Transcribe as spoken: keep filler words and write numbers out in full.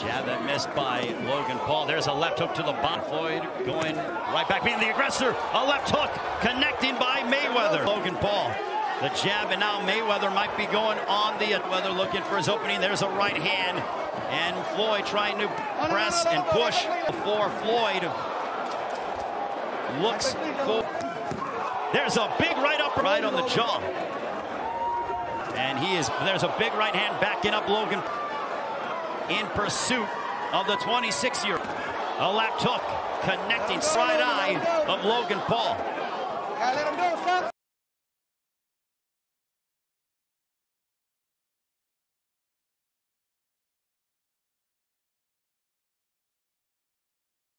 Jab that missed by Logan Paul. There's a left hook to the bottom. Floyd going right back, being the aggressor. A left hook connecting by Mayweather. Logan Paul, the jab, and now Mayweather might be going on the Mayweather looking for his opening. There's a right hand, and Floyd trying to press and push before Floyd looks for. There's a big right upper right on the jaw, and he is. There's a big right hand backing up Logan in pursuit of the twenty-six-year. A left hook connecting side eye of Logan Paul.